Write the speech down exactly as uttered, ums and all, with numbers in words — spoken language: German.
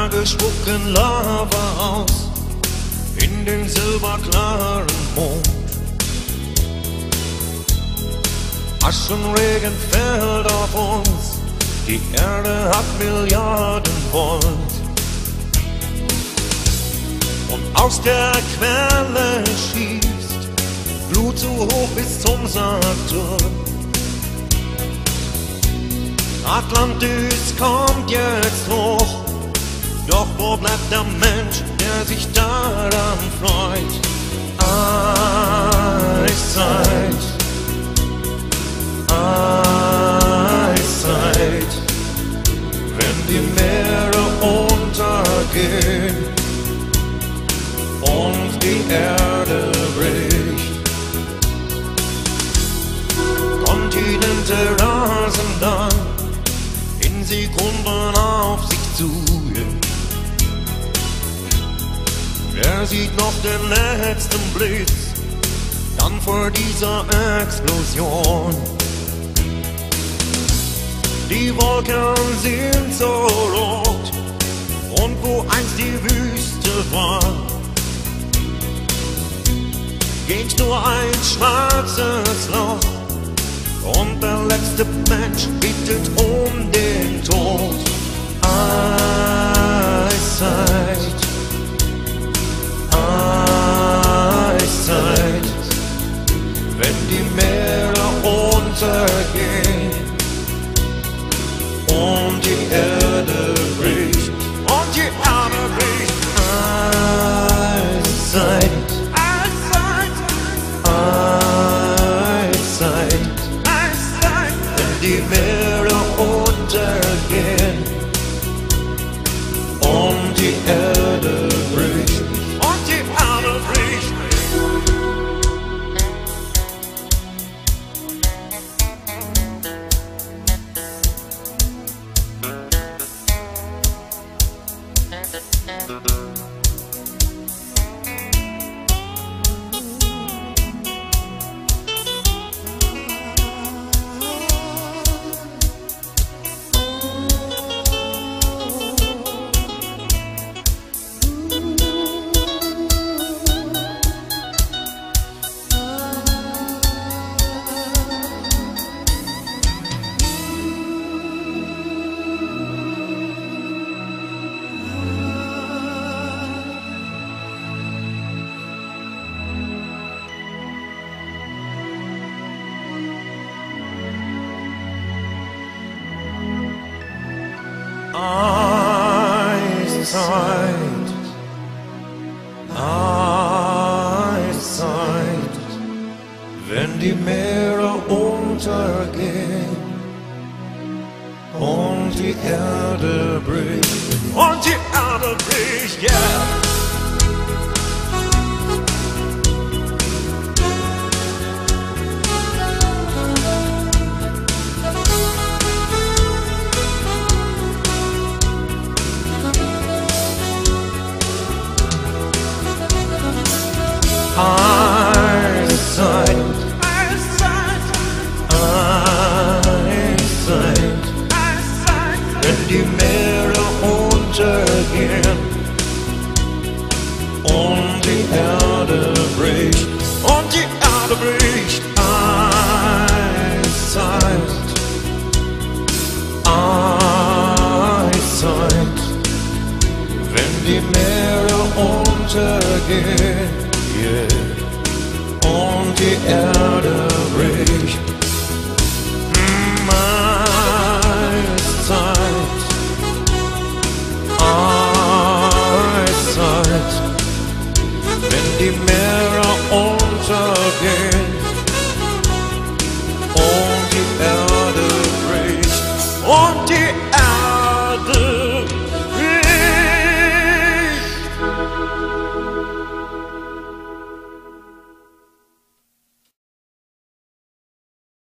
Berge spucken Lava aus in den silberklaren Mond. Aschenregen fällt auf uns, die Erde hat Milliarden Volt. Und aus der Quelle schießt Glut so hoch bis zum Saturn. Atlantis kommt jetzt hoch, doch wo bleibt der Mensch, der sich daran freut? Eiszeit, Eiszeit, wenn die Meere untergehen und die Erde bricht. Kontinente rasen dann in Sekunden auf sich zu. Wer sieht noch den letzten Blitz, dann vor dieser Explosion? Die Wolken sind so rot, und wo einst die Wüste war, geht nur ein schwarzes Loch, und der letzte Mensch bittet um den Tod. Eiszeit, Eiszeit, wenn die Meere untergehen und die Erde bricht, und die Erde bricht. Eiszeit, Eiszeit, Eiszeit, Eiszeit, wenn die Meere untergehen und die Erde bricht, und die Erde bricht. Eiszeit, Eiszeit, wenn die Meere untergehen und die Erde bricht, und die Erde bricht, yeah. Eiszeit, Eiszeit, Eiszeit, Eiszeit, wenn die Meere untergehen und die Erde bricht, und die Erde bricht. Eiszeit, Eiszeit, wenn die Meere untergehen, yeah, und die Erde